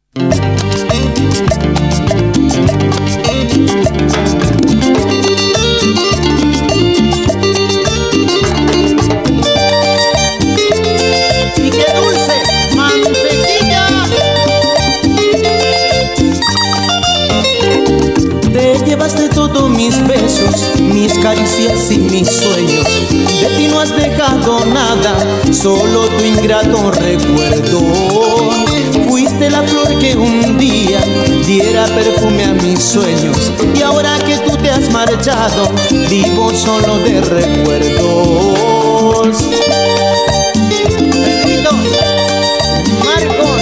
Llevaste todos mis besos, mis caricias y mis sueños. De ti no has dejado nada, solo tu ingrato recuerdo. Fuiste la flor que un día diera perfume a mis sueños, y ahora que tú te has marchado, vivo solo de recuerdos. Pedrito, Marcos,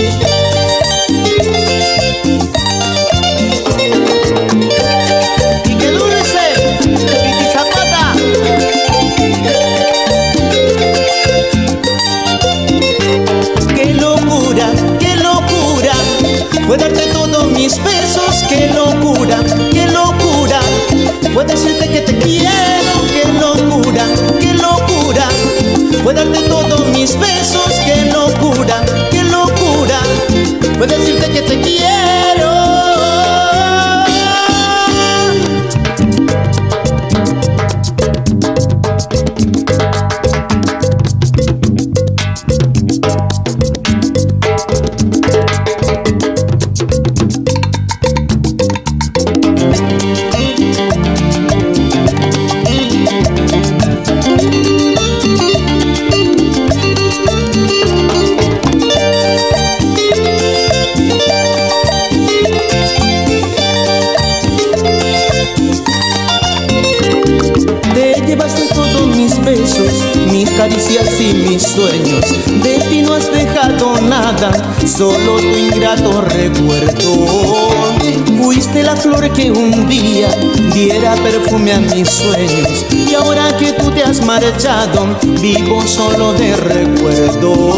fue darte todos mis besos, qué locura, qué locura. Fue decirte que te quiero, qué locura, qué locura. Fue darte todos mis besos, qué locura, qué locura. Fue decirte que te quiero. Llevaste todos mis besos, mis caricias y mis sueños. De ti no has dejado nada, solo tu ingrato recuerdo. Fuiste la flor que un día diera perfume a mis sueños, y ahora que tú te has marchado, vivo solo de recuerdo.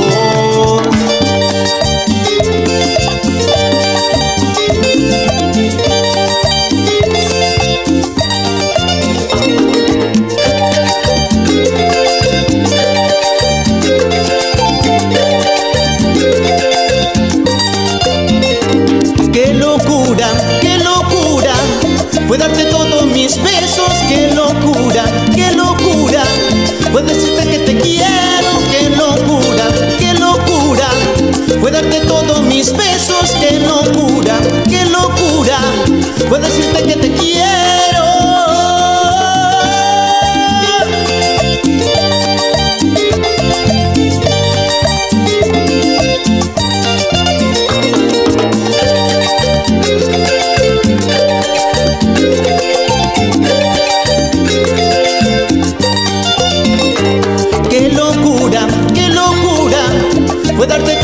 Qué locura, qué locura. Fue darte todos mis besos, qué locura, qué locura. Fue decirte que te quiero, qué locura, qué locura. Fue darte todos mis besos, qué locura, qué locura. Fue decirte que te quiero. Qué locura, qué locura. Fue darte